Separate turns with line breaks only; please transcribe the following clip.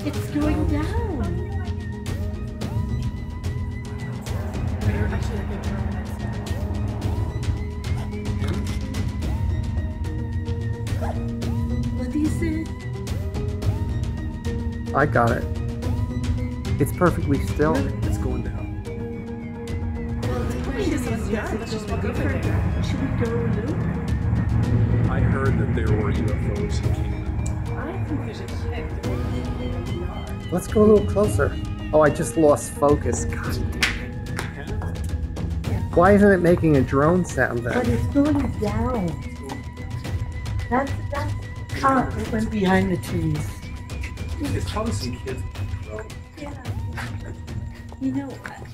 It's going down. What is it?
I got it. It's perfectly still.
It's going down.
Well, the question is, let's just walk over there. Should we go look?
I heard that there were UFOs in Kingman.
I think there's a kick.
Let's go a little closer. Oh, I just lost focus. God damn it. Why isn't it making a drone sound
But
then?
it's going down. That's it went behind the trees.
It's probably some kids.
Yeah. You know what?